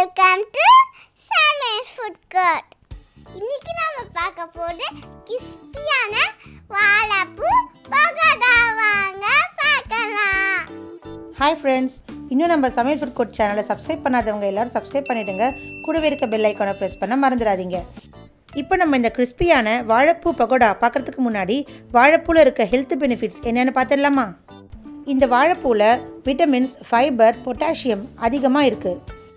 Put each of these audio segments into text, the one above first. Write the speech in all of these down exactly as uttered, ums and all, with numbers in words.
Welcome to Samayal food court. இன்னைக்கு நாம பார்க்க போறது கிறிஸ்பியான வாழைப்பூ பகோடா. வாங்க பார்க்கலாம். ஹாய் ஃப்ரெண்ட்ஸ், இன்னும் நம்ம சமையல் ஃபுட் கோர்ட் சேனலை சப்ஸ்கிரைப் பண்ணாதவங்க எல்லாரும் சப்ஸ்கிரைப் பண்ணிவிடுங்க. கூடவே இருக்க பெல் ஐக்கானை ப்ரெஸ் பண்ண மறந்துடாதீங்க. இப்போ நம்ம இந்த கிறிஸ்பியான வாழைப்பூ பகோடா பார்க்குறதுக்கு முன்னாடி வாழைப்பூவில் இருக்க ஹெல்த் பெனிஃபிட்ஸ் என்னென்னு பார்த்துடலாமா? இந்த வாழைப்பூவில் விட்டமின்ஸ், ஃபைபர், பொட்டாசியம் அதிகமாக இருக்குது.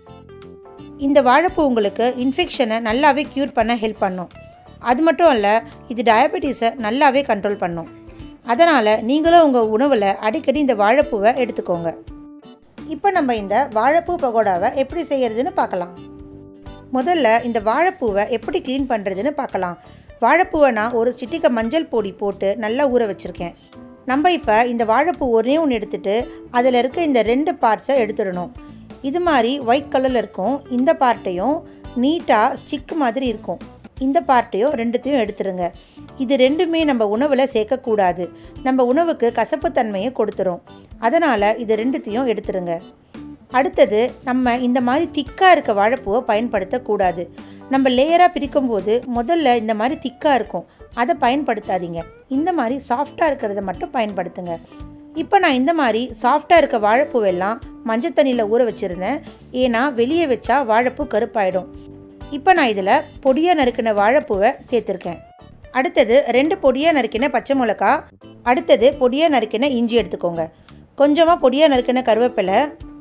இந்த வாழைப்பூ உங்களுக்கு இன்ஃபெக்ஷனை நல்லாவே க்யூர் பண்ண ஹெல்ப் பண்ணும். அது மட்டும் இல்லை, இது டயபெட்டிஸை நல்லாவே கண்ட்ரோல் பண்ணும். அதனால் நீங்களும் உங்கள் உணவில் அடிக்கடி இந்த வாழைப்பூவை எடுத்துக்கோங்க. இப்போ நம்ம இந்த வாழைப்பூ பகோடாவை எப்படி செய்கிறதுன்னு பார்க்கலாம். முதல்ல இந்த வாழைப்பூவை எப்படி க்ளீன் பண்ணுறதுன்னு பார்க்கலாம். வாழைப்பூவை நான் ஒரு சிட்டிகை மஞ்சள் பொடி போட்டு நல்லா ஊற வச்சுருக்கேன். நம்ம இப்போ இந்த வாழைப்பூ ஒரே ஒன்று எடுத்துகிட்டு அதில் இருக்க இந்த ரெண்டு பார்ட்ஸை எடுத்துடணும். இது மாதிரி ஒயிட் கலரில் இருக்கும் இந்த பார்ட்டையும் நீட்டாக ஸ்டிக் மாதிரி இருக்கும் இந்த பார்ட்டையும் ரெண்டுத்தையும் எடுத்துருங்க. இது ரெண்டுமே நம்ம உணவில் சேர்க்கக்கூடாது. நம்ம உணவுக்கு கசப்புத்தன்மையை கொடுத்துரும். அதனால் இது ரெண்டுத்தையும் எடுத்துருங்க. அடுத்தது, நம்ம இந்த மாதிரி திக்காக இருக்க வாழைப்பூவை பயன்படுத்தக்கூடாது. நம்ம லேயராக பிரிக்கும்போது முதல்ல இந்த மாதிரி திக்காக இருக்கும், அதை பயன்படுத்தாதீங்க. இந்த மாதிரி சாஃப்டாக இருக்கிறத மட்டும் பயன்படுத்துங்க. இப்போ நான் இந்த மாதிரி சாஃப்டாக இருக்க வாழைப்பூவெல்லாம் மஞ்சள் தண்ணியில் ஊற வச்சுருந்தேன். ஏன்னா வெளியே வச்சா வாழைப்பூ கருப்பாயிடும். இப்போ நான் இதில் பொடியாக நறுக்கின வாழைப்பூவை சேர்த்துருக்கேன். அடுத்தது ரெண்டு பொடியாக நறுக்கின பச்சை மிளகா, அடுத்தது பொடியாக நறுக்கின இஞ்சி எடுத்துக்கோங்க. கொஞ்சமாக பொடியாக நறுக்கின கருவேப்பிலை,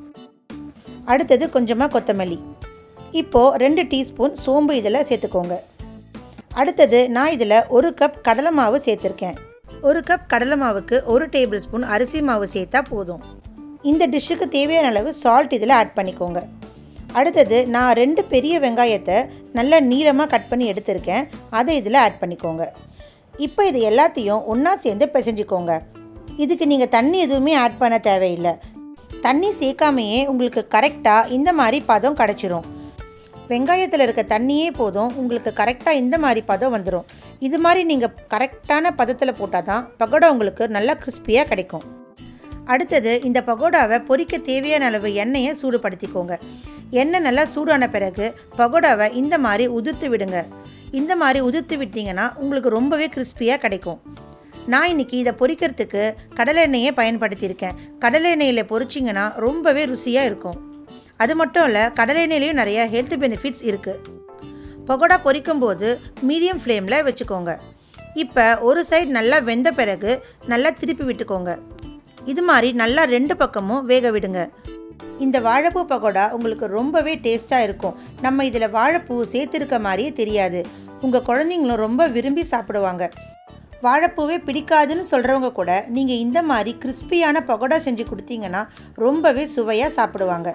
அடுத்தது கொஞ்சமாக கொத்தமல்லி. இப்போது ரெண்டு டீஸ்பூன் சோம்பு இதில் சேர்த்துக்கோங்க. அடுத்தது நான் இதில் ஒரு கப் கடலை மாவு சேர்த்துருக்கேன். ஒரு கப் கடலை மாவுக்கு ஒரு டேபிள் ஸ்பூன் அரிசி மாவு சேர்த்தா போதும். இந்த டிஷ்ஷுக்கு தேவையான அளவு சால்ட் இதில் ஆட் பண்ணிக்கோங்க. அடுத்தது நான் ரெண்டு பெரிய வெங்காயத்தை நல்லா நீளமாக கட் பண்ணி எடுத்திருக்கேன், அதை இதில் ஆட் பண்ணிக்கோங்க. இப்போ இது எல்லாத்தையும் ஒன்றா சேர்ந்து பிசைஞ்சிக்கோங்க. இதுக்கு நீங்கள் தண்ணி எதுவுமே ஆட் பண்ண தேவையில்லை. தண்ணி சேர்க்காமையே உங்களுக்கு கரெக்டாக இந்த மாதிரி பதம் கிடச்சிரும். வெங்காயத்தில் இருக்க தண்ணியே போதும், உங்களுக்கு கரெக்டாக இந்த மாதிரி பதம் வந்துடும். இது மாதிரி நீங்கள் கரெக்டான பதத்தில் போட்டால் தான் பகோடா உங்களுக்கு நல்லா கிறிஸ்பியாக கிடைக்கும். அடுத்தது, இந்த பகோடாவை பொரிக்க தேவையான அளவு எண்ணெயை சூடுபடுத்திக்கோங்க. எண்ணெய் நல்லா சூடான பிறகு பகோடாவை இந்த மாதிரி உதிர்த்து விடுங்க. இந்த மாதிரி உதிர்த்து விட்டிங்கன்னா உங்களுக்கு ரொம்பவே கிறிஸ்பியாக கிடைக்கும். நான் இன்றைக்கி இதை பொரிக்கிறதுக்கு கடலை எண்ணெயை பயன்படுத்தியிருக்கேன். கடலை எண்ணெயில் பொரிச்சிங்கன்னா ரொம்பவே ருசியாக இருக்கும். அது மட்டும் இல்லை, கடலை எண்ணெயிலையும் நிறைய ஹெல்த் பெனிஃபிட்ஸ் இருக்குது. பகோடா பொரிக்கும்போது மீடியம் ஃப்ளேமில் வச்சுக்கோங்க. இப்போ ஒரு சைடு நல்லா வெந்த பிறகு நல்லா திருப்பி விட்டுக்கோங்க. இது மாதிரி நல்லா ரெண்டு பக்கமும் வேக விடுங்க. இந்த வாழைப்பூ பகோடா உங்களுக்கு ரொம்பவே டேஸ்ட்டாக இருக்கும். நம்ம இதில் வாழைப்பூ சேர்த்துருக்க மாதிரியே தெரியாது. உங்கள் குழந்தைங்களும் ரொம்ப விரும்பி சாப்பிடுவாங்க. வாழைப்பூவே பிடிக்காதுன்னு சொல்கிறவங்க கூட நீங்கள் இந்த மாதிரி கிறிஸ்பியான பகோடா செஞ்சு கொடுத்தீங்கன்னா ரொம்பவே சுவையாக சாப்பிடுவாங்க.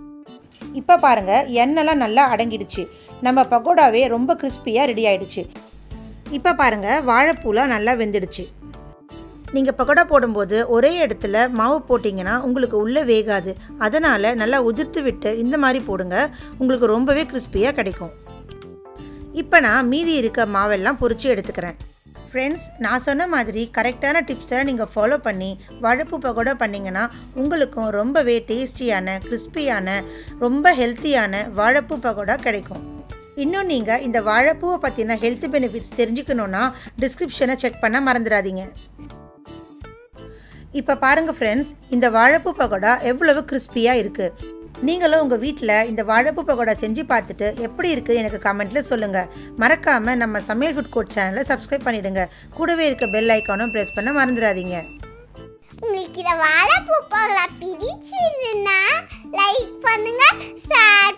இப்போ பாருங்கள், எண்ணெய்லாம் நல்லா அடங்கிடுச்சு. நம்ம பகோடாவே ரொம்ப கிறிஸ்பியாக ரெடி ஆகிடுச்சு. இப்போ பாருங்கள், வாழைப்பூலாம் நல்லா வெந்துடுச்சு. நீங்கள் பகோடா போடும்போது ஒரே இடத்துல மாவு போட்டிங்கன்னா உங்களுக்கு உள்ளே வேகாது. அதனால் நல்லா உதிர்த்து விட்டு இந்த மாதிரி போடுங்க, உங்களுக்கு ரொம்பவே கிறிஸ்பியாக கிடைக்கும். இப்போ நான் மீதி இருக்க மாவெல்லாம் பொரித்து எடுத்துக்கிறேன். ஃப்ரெண்ட்ஸ், நான் சொன்ன மாதிரி கரெக்டான டிப்ஸை நீங்கள் ஃபாலோ பண்ணி வாழைப்பூ பகோடா பண்ணிங்கன்னா உங்களுக்கும் ரொம்பவே டேஸ்டியான, கிறிஸ்பியான, ரொம்ப ஹெல்த்தியான வாழைப்பூ பகோடா கிடைக்கும். இன்னும் நீங்கள் இந்த வாழைப்பூவை பற்றின ஹெல்த் பெனிஃபிட்ஸ் தெரிஞ்சுக்கணுன்னா டிஸ்கிரிப்ஷனை செக் பண்ண மறந்துடாதீங்க. இப்போ பாருங்கள் ஃப்ரெண்ட்ஸ், இந்த வாழைப்பூ பகோடா எவ்வளவு கிறிஸ்பியாக இருக்குது. நீங்களும் உங்கள் வீட்டில் இந்த வாழைப்பூ பகோடா செஞ்சு பார்த்துட்டு எப்படி இருக்குது எனக்கு கமெண்ட்டில் சொல்லுங்கள். மறக்காமல் நம்ம சமையல் ஃபுட் கோர்ட் சேனலை சப்ஸ்கிரைப் பண்ணிவிடுங்க. கூடவே இருக்க பெல் ஐக்கானும் ப்ரெஸ் பண்ண மறந்துடாதீங்க. உங்களுக்கு இந்த வாழைப்பூ பகோடா பிடிச்சிருந்தா லைக் பண்ணுங்கள், ஷேர்